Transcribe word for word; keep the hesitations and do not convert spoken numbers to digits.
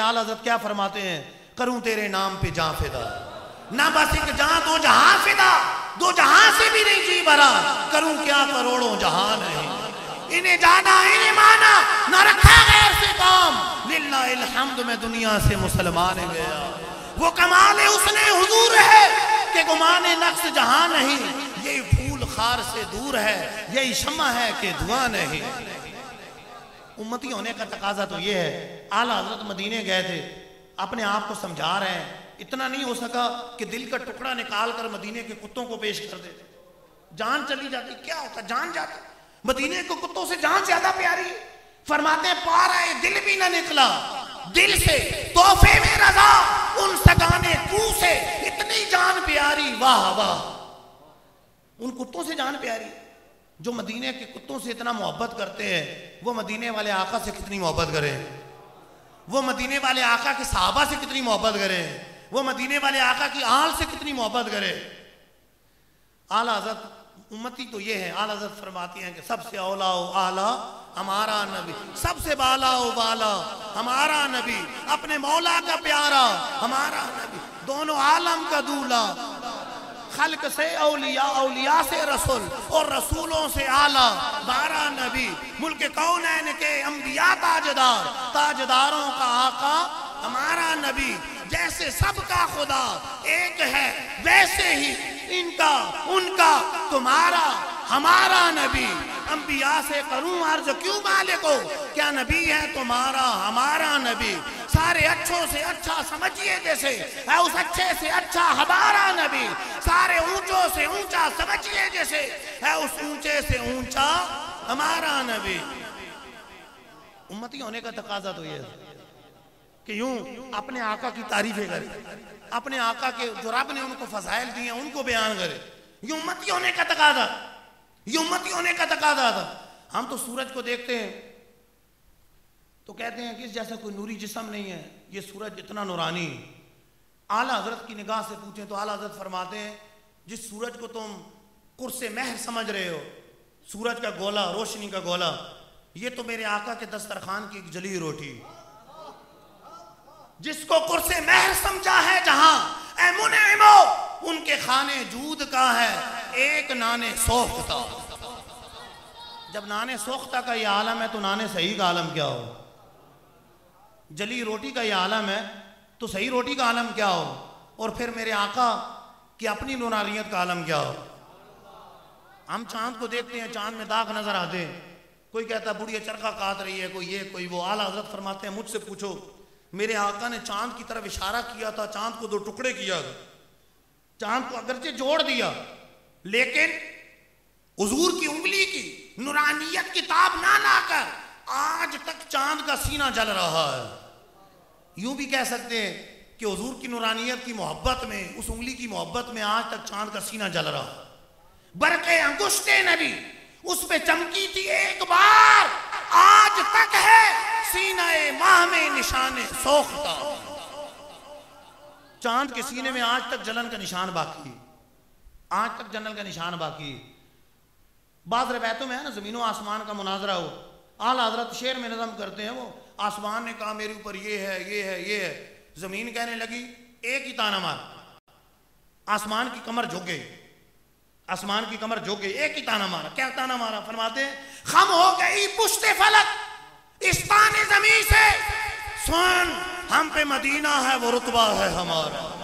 आला हज़रत क्या फरमाते हैं, करूं तेरे नाम पे जान फिदा, ना बस एक जान दो जहां फिदा, दो जहां से भी नहीं जी भरा, करूं क्या करोड़ों जहां नहीं। इन्हें जाना इन्हें माना, ना रखा गैर से काम, लिल्लाहिल हम्द में दुनिया से मुसलमान गया। वो कमाल उसने हुजूर है कि गुमाने नक्श जहां नहीं, ये फूल खार से दूर है, यही शम्मा है कि धुआं नहीं। उम्मती होने का तकाजा तो ये है, आला हज़रत मदीने गए थे, अपने आप को समझा रहे हैं, इतना नहीं हो सका कि दिल का टुकड़ा निकाल कर मदीने के कुत्तों को पेश कर देते, जान चली जाती, क्या होता, जान जाती। मदीने के कुत्तों से जान ज्यादा प्यारी। फरमाते पा रहे दिल भी ना निकला दिल से, तोहफे में रजा उन सगाने तू से, इतनी जान प्यारी, वाह वाह। उन कुत्तों से जान प्यारी जो मदीने के कुत्तों से इतना मोहब्बत करते हैं, वो मदीने वाले आका से कितनी मोहब्बत करें, वो मदीने वाले आका के सहाबा से कितनी मोहब्बत करें, वो मदीने वाले आका की आल से कितनी मोहब्बत करे। आला हज़रत उम्मती तो ये है, आला हज़रत फरमाती हैं कि सबसे औला ओ आला हमारा नबी, सबसे बाला ओ बाला हमारा नबी, अपने मौला का प्यारा हमारा नबी, दोनों आलम का दूल्हा, खल्क से औलिया, औलिया से रसूल और रसूलों से आला बारह नबी, मुल्क कौनैन के अंबिया ताजदार, ताजदारों का आका हमारा नबी। जैसे सबका खुदा एक है, वैसे ही इनका उनका तुम्हारा हमारा नबी। अंबिया से करूं अर्ज क्यों मालिको, क्या नबी है तुम्हारा हमारा नबी। सारे अच्छों से अच्छा समझिए जैसे है उस अच्छे से अच्छा हमारा नबी, सारे ऊंचों से ऊंचा समझिए जैसे है उस ऊंचे से ऊंचा हमारा नबी। उम्मती होने का तकाजा तो ये है कि यूं अपने आका की तारीफें करे, अपने आका के जो रब ने उनको फजाइल दिए उनको बयान करे। ये उम्मती होने का तकाजा, ये उम्मती होने का तकाजा था। हम तो सूरज को देखते हैं तो कहते हैं कि इस जैसा कोई नूरी जिस्म नहीं है, ये सूरज इतना नूरानी। आला हजरत की निगाह से पूछें तो आला हजरत फरमाते हैं जिस सूरज को तुम कुर्से महर समझ रहे हो, सूरज का गोला, रोशनी का गोला, ये तो मेरे आका के दस्तरखान की एक जली रोटी। जिसको कुर्से महर समझा है जहां, ऐ मुनइमो उनके खाने जूद का है एक नाने सोख्ता। जब नाने सोख्ता का ये आलम है तो नाने सही का आलम क्या हो, जली रोटी का ये आलम है तो सही रोटी का आलम क्या हो, और फिर मेरे आका की अपनी नूरानियत का आलम क्या हो। हम चांद को देखते हैं, चांद में दाग नजर आते हैं, कोई कहता है बुढ़िया चरखा काट रही है, कोई ये कोई वो। आला हजरत फरमाते हैं मुझसे पूछो, मेरे आका ने चांद की तरफ इशारा किया था, चांद को दो टुकड़े किया था, चांद को अगरचे जोड़ दिया, लेकिन हुजूर की उंगली की नूरानियत किताब ना लाकर आज तक चांद का सीना जल रहा है। यूं भी कह सकते हैं कि हुजूर की नूरानियत की मोहब्बत में, उस उंगली की मोहब्बत में आज तक चांद का सीना जल रहा है। बरके अंगुष्टे नबी उस पे चमकी थी एक बार, आज तक है सीने माह में निशाने सोख्ता। चांद के सीने में आज तक जलन का निशान बाकी, आज तक जलन का निशान बाकी। बाज़ रवायतों में है ना जमीनों आसमान का मुनाजरा हो, आला हजरत शेर में नज़म करते हैं, वो आसमान ने कहा मेरे ऊपर ये है ये है ये है, जमीन कहने लगी एक ही ताना मार, आसमान की कमर झुक गई, आसमान की कमर झुक गई, एक ही ताना मारा। क्या ताना मारा? फरमाते हैं खम हो गई पुश्ते फलक इस ताने जमीन से, सुन हम पे मदीना है वो रुतबा है हमारा।